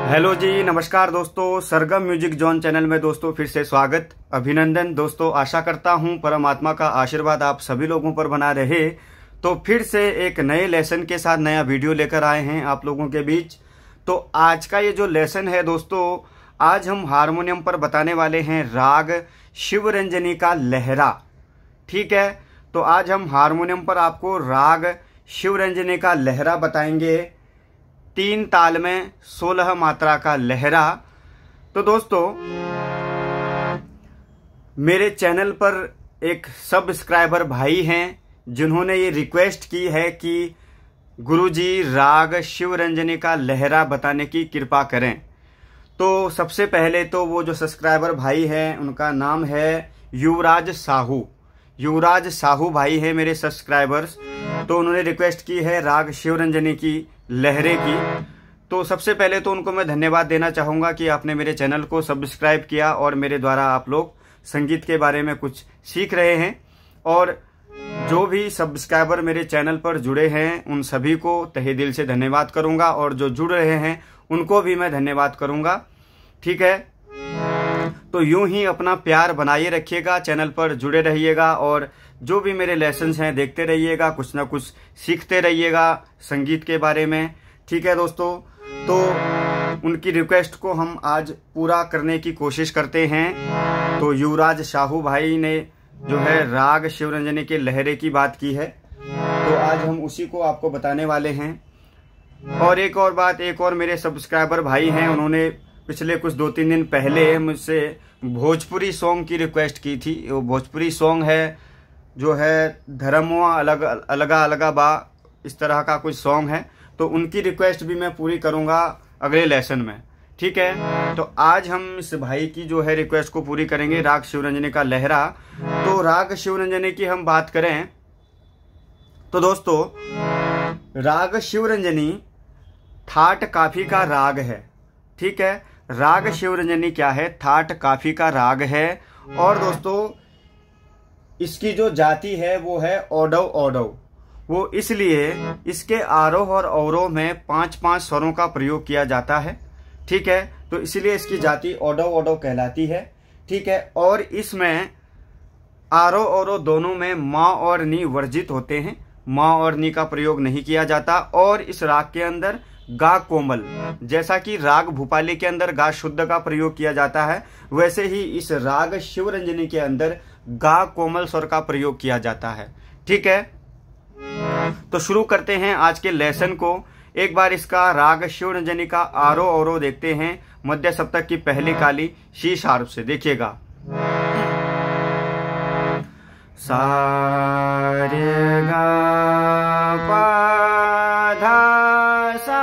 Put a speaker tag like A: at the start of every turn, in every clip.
A: Hello जी, नमस्कार दोस्तों। सरगम music zone channel में दोस्तों फिर से स्वागत, अभिनंदन दोस्तों। आशा करता हूं परमात्मा का आशीर्वाद आप सभी लोगों पर बना रहे। तो फिर से एक नए लेसन के साथ नया वीडियो लेकर आए हैं आप लोगों के बीच। तो आज का ये जो लेसन है दोस्तों, आज हम हारमोनियम पर बताने वाले हैं राग शिवरंजनी का लहरा। ठीक है, तो आज हम हारमोनियम पर आपको राग शिवरंजनी का लहरा बताएंगे, 3 ताल में 16 मात्रा का लहरा। तो दोस्तों, मेरे चैनल पर एक सब्सक्राइबर भाई हैं जिन्होंने ये रिक्वेस्ट की है कि गुरुजी राग शिवरंजनी का लहरा बताने की कृपा करें। तो सबसे पहले तो वो जो सब्सक्राइबर भाई हैं उनका नाम है युवराज साहू। युवराज साहू भाई है मेरे सब्सक्राइबर्स। तो उन्होंने रिक्वेस्ट की है राग शिवरंजनी की लहरे की। तो सबसे पहले तो उनको मैं धन्यवाद देना चाहूँगा कि आपने मेरे चैनल को सब्सक्राइब किया और मेरे द्वारा आप लोग संगीत के बारे में कुछ सीख रहे हैं। और जो भी सब्सक्राइबर मेरे चैनल पर जुड़े हैं उन सभी को तहे दिल से धन्यवाद करूँगा, और जो जुड़ रहे हैं उनको भी मैं धन्यवाद करूँगा। ठीक है, तो यूं ही अपना प्यार बनाए रखिएगा, चैनल पर जुड़े रहिएगा और जो भी मेरे लेसन्स हैं देखते रहिएगा, कुछ ना कुछ सीखते रहिएगा संगीत के बारे में। ठीक है दोस्तों, तो उनकी रिक्वेस्ट को हम आज पूरा करने की कोशिश करते हैं। तो युवराज साहू भाई ने जो है राग शिवरंजनी के लहरे की बात की है, तो आज हम उसी को आपको बताने वाले हैं। और एक और बात, एक और मेरे सब्सक्राइबर भाई हैं, उन्होंने पिछले कुछ 2-3 दिन पहले मुझसे भोजपुरी सॉन्ग की रिक्वेस्ट की थी। वो भोजपुरी सॉन्ग है जो है धर्मवा अलगा अलगा बा, इस तरह का कुछ सॉन्ग है। तो उनकी रिक्वेस्ट भी मैं पूरी करूंगा अगले लेसन में। ठीक है, तो आज हम इस भाई की जो है रिक्वेस्ट को पूरी करेंगे, राग शिवरंजनी का लहरा। तो राग शिवरंजनी की हम बात करें तो दोस्तों, राग शिवरंजनी थाट काफी का राग है। ठीक है, राग शिवरंजनी क्या है? थाट काफी का राग है। और दोस्तों, इसकी जो जाति है वो है ओडव ओडव। वो इसलिए इसके आरोह और अवरोह में 5-5 स्वरों का प्रयोग किया जाता है। ठीक है, तो इसलिए इसकी जाति ओडव ओडव कहलाती है। ठीक है, और इसमें आरोह अवरोह दोनों में माँ और नी वर्जित होते हैं, माँ और नी का प्रयोग नहीं किया जाता। और इस राग के अंदर गा कोमल, जैसा कि राग भूपाली के अंदर गा शुद्ध का प्रयोग किया जाता है, वैसे ही इस राग शिवरंजनी के अंदर गा कोमल स्वर का प्रयोग किया जाता है। ठीक है, तो शुरू करते हैं आज के लेसन को। एक बार इसका राग शिवरंजनी का आरोह अवरोह देखते हैं, मध्य सप्तक की पहली काली शी शार्प से। देखिएगा, सा रे गा पा धा सा,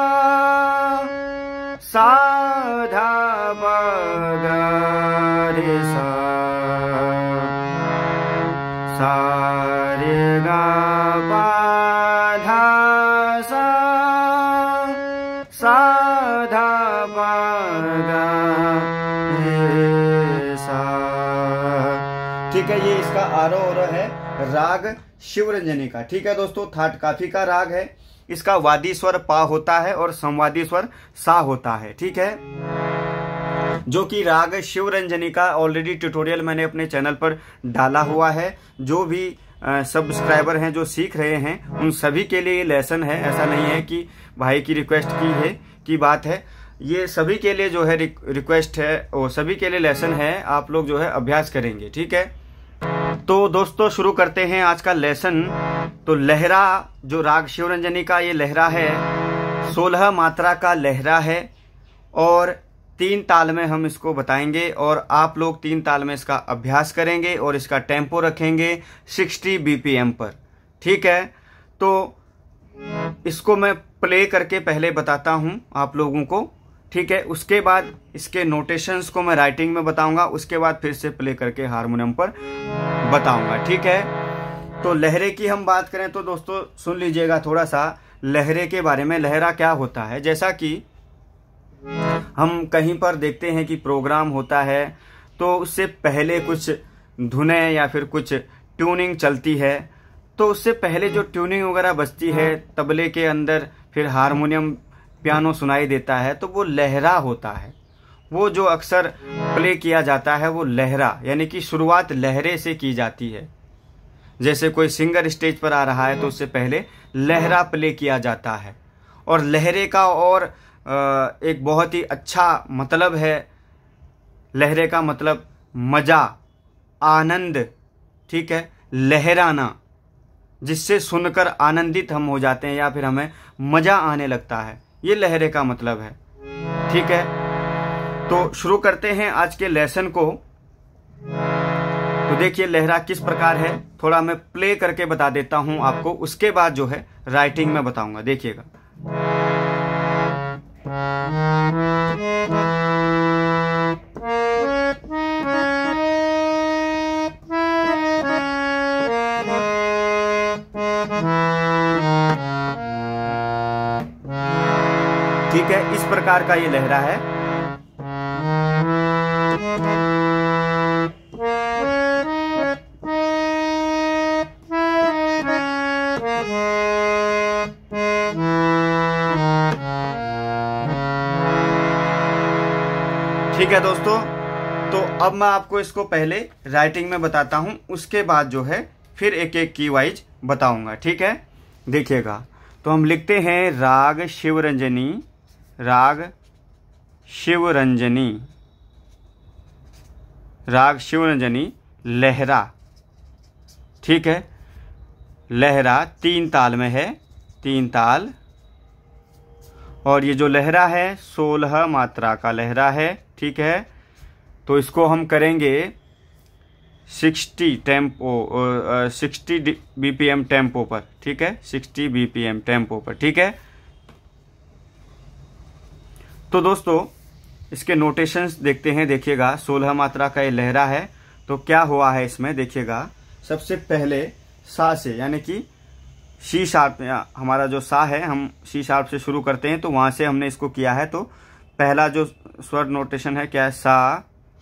A: सा धा पा गा रे सा, सा रे गा पा धा सा, सा धा पा गा रे सा। ठीक है, ये इसका आरोह अवरोह है राग शिवरंजनी का। ठीक है दोस्तों, थाट काफी का राग है। इसका वादी स्वर पा होता है और संवादी स्वर सा होता है। ठीक है, जो कि राग शिवरंजनी का ऑलरेडी ट्यूटोरियल मैंने अपने चैनल पर डाला हुआ है। जो भी सब्सक्राइबर हैं जो सीख रहे हैं उन सभी के लिए ये लेसन है। ऐसा नहीं है कि भाई की रिक्वेस्ट की बात है, ये सभी के लिए जो है रिक्वेस्ट है, और सभी के लिए लेसन है। आप लोग जो है अभ्यास करेंगे। ठीक है, तो दोस्तों शुरू करते हैं आज का लेसन। तो लहरा जो राग शिवरंजनी का ये लहरा है, 16 मात्रा का लहरा है और 3 ताल में हम इसको बताएंगे, और आप लोग 3 ताल में इसका अभ्यास करेंगे और इसका टेम्पो रखेंगे 60 BPM पर। ठीक है, तो इसको मैं प्ले करके पहले बताता हूं आप लोगों को। ठीक है, उसके बाद इसके नोटेशंस को मैं राइटिंग में बताऊंगा, उसके बाद फिर से प्ले करके हारमोनियम पर बताऊंगा। ठीक है, तो लहरे की हम बात करें तो दोस्तों सुन लीजिएगा थोड़ा सा लहरे के बारे में। लहरा क्या होता है? जैसा कि हम कहीं पर देखते हैं कि प्रोग्राम होता है तो उससे पहले कुछ धुनें या फिर कुछ ट्यूनिंग चलती है, तो उससे पहले जो ट्यूनिंग वगैरह बजती है तबले के अंदर, फिर हारमोनियम पियानो सुनाई देता है तो वो लहरा होता है। वो जो अक्सर प्ले किया जाता है वो लहरा, यानी कि शुरुआत लहरे से की जाती है। जैसे कोई सिंगर स्टेज पर आ रहा है तो उससे पहले लहरा प्ले किया जाता है। और लहरे का और एक बहुत ही अच्छा मतलब है, लहरे का मतलब मजा, आनंद, ठीक है, लहराना, जिससे सुनकर आनंदित हम हो जाते हैं या फिर हमें मजा आने लगता है, ये लहरे का मतलब है। ठीक है, तो शुरू करते हैं आज के लेसन को। तो देखिए लहरा किस प्रकार है, थोड़ा मैं प्ले करके बता देता हूं आपको, उसके बाद जो है राइटिंग में बताऊंगा। देखिएगा, ठीक है, इस प्रकार का ये लहरा है। ठीक है दोस्तों, तो अब मैं आपको इसको पहले राइटिंग में बताता हूं, उसके बाद जो है फिर एक एक की वाइज बताऊंगा। ठीक है, देखिएगा, तो हम लिखते हैं राग शिवरंजनी, राग शिवरंजनी, राग शिवरंजनी लहरा। ठीक है, लहरा 3 ताल में है, 3 ताल। और ये जो लहरा है 16 मात्रा का लहरा है। ठीक है, तो इसको हम करेंगे 60 BPM टेम्पो पर। ठीक है, 60 BPM टेम्पो पर। ठीक है, तो दोस्तों इसके नोटेशंस देखते हैं। देखिएगा, 16 मात्रा का ये लहरा है, तो क्या हुआ है इसमें देखिएगा। सबसे पहले सा से, यानी कि सी शार्प, हमारा जो सा है हम सी शार्प से शुरू करते हैं, तो वहां से हमने इसको किया है। तो पहला जो स्वर नोटेशन है क्या है, सा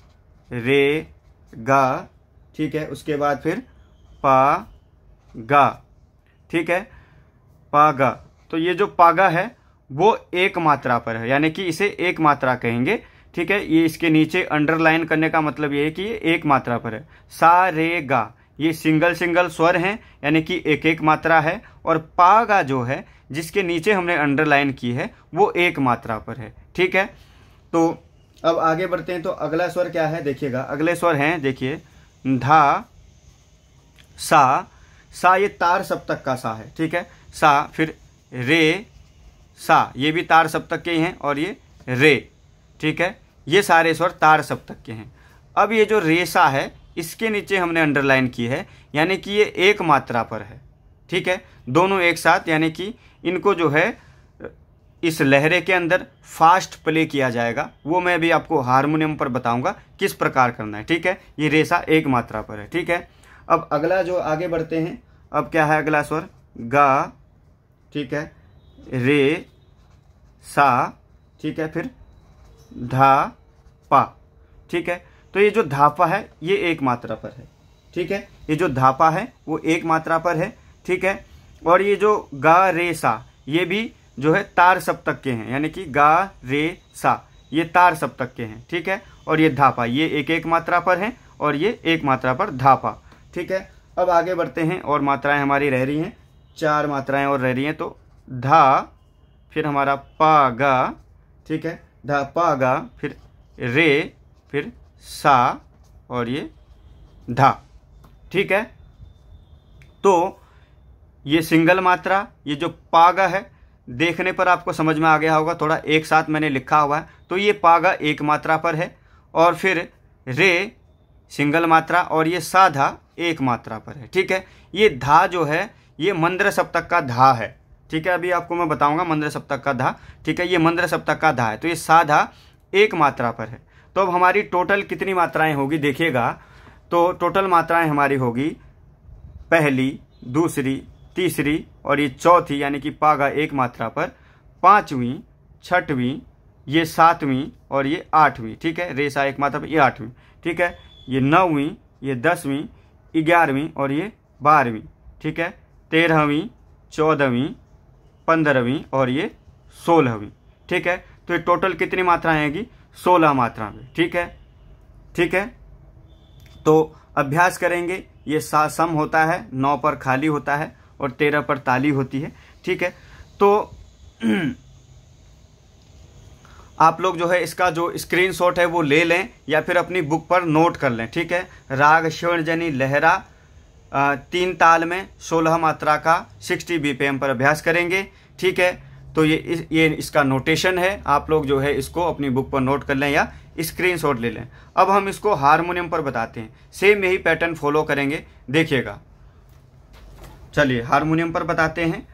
A: रे गा। ठीक है, उसके बाद फिर पा गा। ठीक है, पा गा। तो ये जो पागा है वो एक मात्रा पर है, यानी कि इसे एक मात्रा कहेंगे। ठीक है, ये इसके नीचे अंडरलाइन करने का मतलब ये है कि ये एक मात्रा पर है। सा रे गा ये सिंगल सिंगल स्वर हैं, यानी कि एक एक मात्रा है। और पा गा जो है जिसके नीचे हमने अंडरलाइन की है वो एक मात्रा पर है। ठीक है, तो अब आगे बढ़ते हैं। तो अगला स्वर क्या है देखिएगा, अगले स्वर हैं, देखिए धा सा। सा ये तार सप्तक का सा है। ठीक है, सा, फिर रे सा, ये भी तार सप्तक के हैं, और ये रे। ठीक है, ये सारे स्वर तार सप्तक के हैं। अब ये जो रे सा है इसके नीचे हमने अंडरलाइन की है, यानी कि ये एक मात्रा पर है। ठीक है, दोनों एक साथ, यानी कि इनको जो है इस लहरे के अंदर फास्ट प्ले किया जाएगा। वो मैं भी आपको हारमोनियम पर बताऊंगा किस प्रकार करना है। ठीक है, ये रेसा एक मात्रा पर है। ठीक है, अब अगला जो आगे बढ़ते हैं, अब क्या है अगला स्वर, गा। ठीक है, रे सा। ठीक है, फिर धा पा। ठीक है, तो ये जो धापा है ये एक मात्रा पर है। ठीक है, ये जो धापा है वो एक मात्रा पर है। ठीक है, और ये जो गा रे सा ये भी जो है तार सप्तक के हैं, यानी कि गा रे सा ये तार सप्तक के हैं। ठीक है, और ये धापा ये एक एक मात्रा पर है, और ये एक मात्रा पर धापा। ठीक है, अब आगे बढ़ते हैं, और मात्राएं हमारी रह रही हैं, 4 मात्राएं और रह रही हैं। तो धा, फिर हमारा पा गा। ठीक है, धा पा गा, फिर रे, फिर सा, और ये धा। ठीक है, तो ये सिंगल मात्रा, ये जो पागा है देखने पर आपको समझ में आ गया होगा, थोड़ा एक साथ मैंने लिखा हुआ है। तो ये पागा एक मात्रा पर है, और फिर रे सिंगल मात्रा, और ये साधा एक मात्रा पर है। ठीक है, ये धा जो है ये मंद्र सप्तक का धा है। ठीक है, अभी आपको मैं बताऊंगा मंद्र सप्तक का धा। ठीक है, ये मंद्र सप्तक का धा है, तो ये साधा एक मात्रा पर है। तो अब हमारी टोटल कितनी मात्राएं होगी देखिएगा, तो टोटल मात्राएं हमारी होगी पहली, दूसरी, तीसरी और ये चौथी, यानी कि पागा एक मात्रा पर, पांचवी, छठवीं, ये सातवीं और ये आठवीं। ठीक है, रेसा एक मात्रा पर, ये आठवीं। ठीक है, ये नौवीं, ये 10वीं, 11वीं और ये 12वीं। ठीक है, 13वीं, 14वीं, 15वीं और ये 16वीं। ठीक है। तो ये टोटल कितनी मात्राएं आएगी, 16 मात्रा में, ठीक है, ठीक है। तो अभ्यास करेंगे, ये सम होता है, 9 पर खाली होता है और 13 पर ताली होती है, ठीक है। तो आप लोग जो है इसका जो स्क्रीनशॉट है वो ले लें या फिर अपनी बुक पर नोट कर लें, ठीक है। राग शिवरंजनी लहरा 3 ताल में 16 मात्रा का 60 BPM पर अभ्यास करेंगे, ठीक है। तो ये इसका नोटेशन है, आप लोग जो है इसको अपनी बुक पर नोट कर लें या स्क्रीनशॉट ले लें। अब हम इसको हारमोनियम पर बताते हैं, सेम यही पैटर्न फॉलो करेंगे, देखिएगा। चलिए हारमोनियम पर बताते हैं।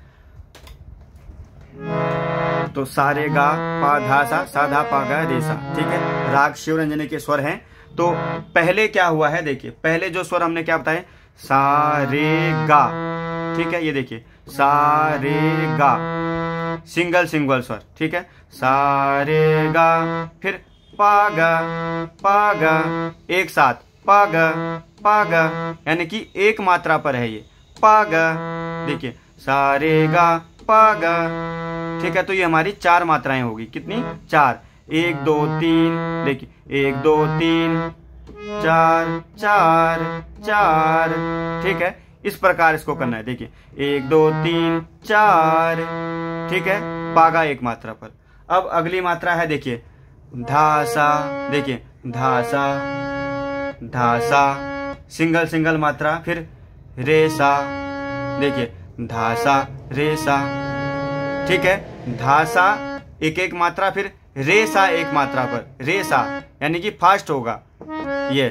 A: तो सारे गा पा धा सा धा पा गा रे सा, ठीक है। राग शिवरंजनी के स्वर हैं। तो पहले क्या हुआ है, देखिए पहले जो स्वर हमने क्या बताए, सा रे गा, ठीक है। ये देखिए सा रे गा, सिंगल स्वर, ठीक है। सा रे गा, फिर पा गा एक साथ, पा गा, यानी कि एक मात्रा पर है ये, पा गा, देखिए सा रे गा पा गा, ठीक है। तो ये हमारी 4 मात्राएं होगी, कितनी, 4, 1 2 3, देखिए 1 2 3 4 4 4, ठीक है। इस प्रकार इसको करना है, देखिए 1 2 3 4, ठीक है, पागा एक मात्रा पर। अब अगली मात्रा है, देखिए धासा, देखिए धासा धासा, सिंगल मात्रा, फिर रेसा, देखिए धासा रेसा, ठीक है। धासा एक मात्रा, फिर रेसा एक मात्रा पर, रेसा यानी कि फास्ट होगा ये,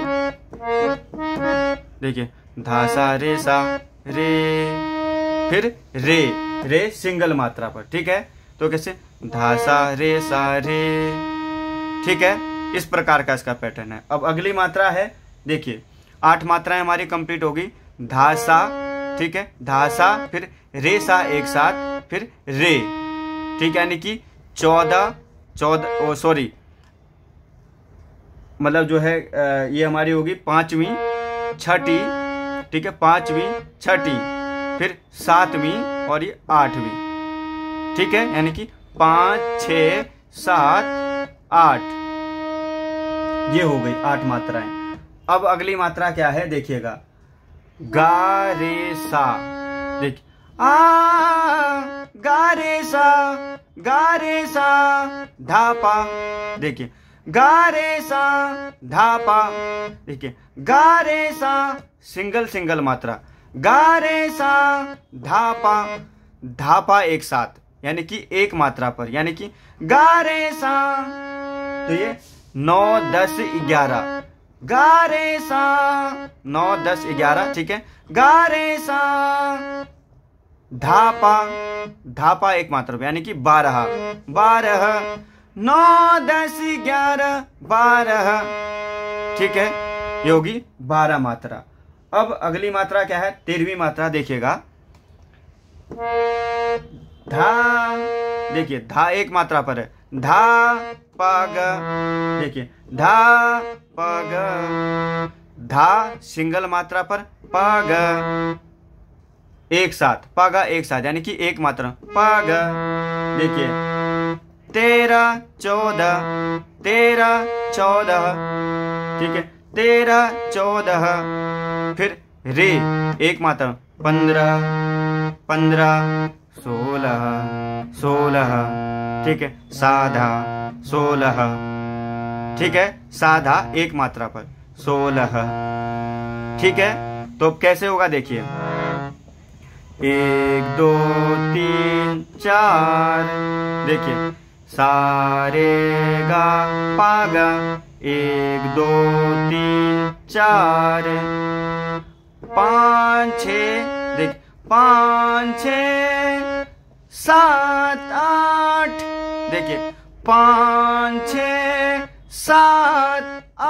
A: देखिए धासा रेसा रे, फिर रे सिंगल मात्रा पर, ठीक है। तो कैसे, धासा रेसा रे, ठीक है। इस प्रकार का इसका पैटर्न है। अब अगली मात्रा है, देखिए 8 मात्राएं हमारी कंप्लीट होगी। धासा, ठीक है, धासा, फिर रेसा एक साथ, फिर रे, ठीक है, यानी कि 14 सॉरी, मतलब जो है ये हमारी होगी 5वीं 6ठी, ठीक है, 5वीं 6ठी, फिर 7वीं और ये 8वीं, ठीक है, यानी कि 5 6 7 8, ये हो गई 8 मात्राएं। अब अगली मात्रा क्या है, देखिएगा गा रे सा, देखिए गा रे सा धापा, देखिए गा रे सा धापा, देखिए गा रे सा सिंगल मात्रा, गा रे सा धापा, धापा एक साथ, यानी कि एक मात्रा पर, यानी कि गा रे सा। तो ये 9 10 11, गा रे सा 9 10 11, ठीक है। गा रे सा धापा एक मात्रा पर, यानी कि 12 9 10 11 12, ठीक है, ये होगी 12 मात्रा। अब अगली मात्रा क्या है, 13वीं मात्रा, देखिएगा धा, देखिए धा एक मात्रा पर है, धा पग, देखिए धा पग, धा सिंगल मात्रा पर, पग एक साथ, पग एक साथ, यानी कि एक मात्रा, पग, देखिए 13 14, ठीक है, 13 14, फिर रे एक मात्रा, 15 16, ठीक है, साधा 16, ठीक है, साधा एक मात्रा पर 16, ठीक है। तो कैसे होगा, देखिए 1 2 3 4, देखिए सारे गा पागा, 1 2 3 4 5 6, देखिए 5 6 7 8, देखिए 5 6 7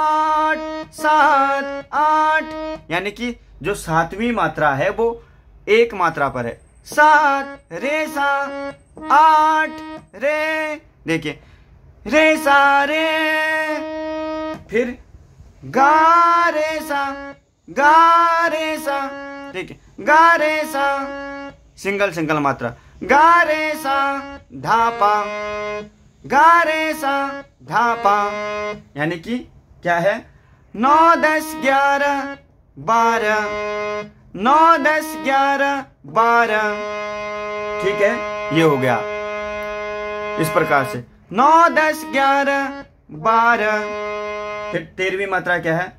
A: 8, यानी कि जो 7वीं मात्रा है वो एक मात्रा पर है, 7 रे सा 8 रे, देखिए रे सा रे, फिर गा रे सा, देखिए गा रे सा सिंगल मात्रा, गा रे सा धा पा, गा रे सा धा पा। यानी कि क्या है, 9 10 11 12, 9 10 11 12। ठीक है, ये हो गया इस प्रकार से 9 10 11 12। फिर 13वीं मात्रा क्या है,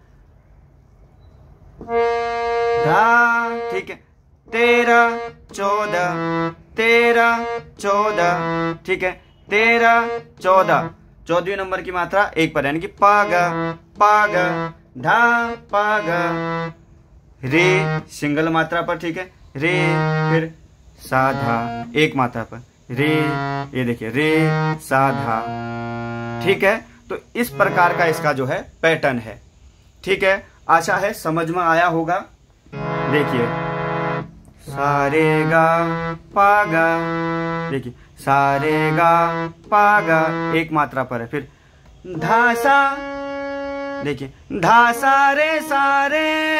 A: धा। ठीक है, 13 14, 13 14। ठीक है, 13 14। 14वीं नंबर की मात्रा एक पर, यानी कि पागा पागा, धा पागा। रे सिंगल मात्रा पर। ठीक है, रे, फिर साधा एक मात्रा पर, रे, ये देखिए रे साधा। ठीक है, तो इस प्रकार का इसका जो है पैटर्न है। ठीक है, आशा है समझ में आया होगा। देखिए सारे गा पागा, देखिए सारे गा पागा एक मात्रा पर है। फिर धासा, देखिए धासा रे सारे,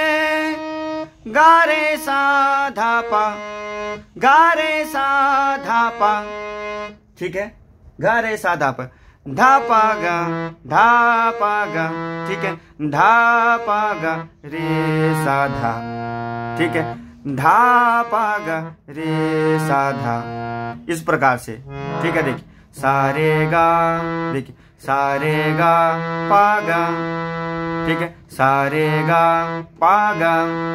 A: गा रे सा धा पा, गा रे सा धा पा। ठीक है, गा रे सा धा पा, धा पा गा, धा पा गा। ठीक है, धा पा गा रे सा धा। ठीक है, धा पा गा रे सा धा, इस प्रकार से। ठीक है, देखिए सारे गा, देखिए सारे गा पा गा। ठीक है, सारे गा पा गा,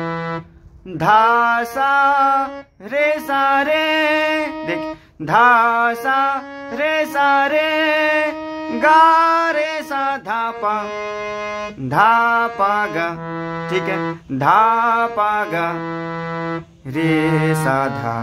A: धा सा रे सा रे, देखिए धा सा रे सा रे, गा रे सा धा पा, धा पा गा। ठीक है, धा पा गा रे सा धा।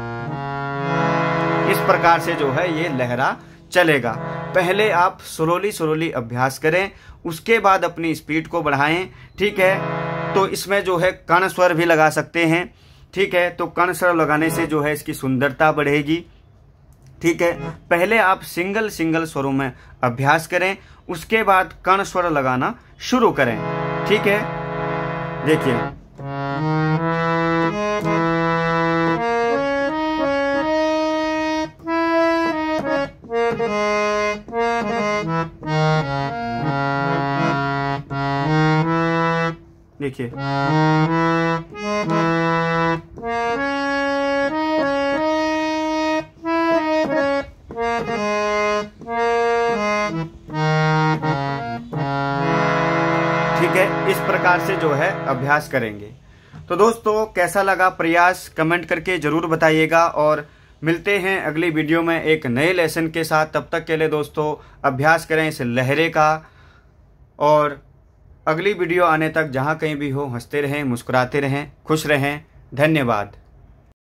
A: इस प्रकार से जो है ये लहरा चलेगा। पहले आप स्लोली अभ्यास करें, उसके बाद अपनी स्पीड को बढ़ाएं। ठीक है, तो इसमें जो है कर्ण स्वर भी लगा सकते हैं। ठीक है, तो कर्ण स्वर लगाने से जो है इसकी सुंदरता बढ़ेगी। ठीक है, पहले आप सिंगल स्वरों में अभ्यास करें, उसके बाद कर्ण स्वर लगाना शुरू करें। ठीक है, देखिए देखिए ठीक है, इस प्रकार से जो है अभ्यास करेंगे। तो दोस्तों कैसा लगा प्रयास कमेंट करके जरूर बताइएगा, और मिलते हैं अगली वीडियो में एक नए लेसन के साथ। तब तक के लिए दोस्तों अभ्यास करें इस लहरे का, और अगली वीडियो आने तक जहां कहीं भी हो हंसते रहें, मुस्कुराते रहें, खुश रहें। धन्यवाद।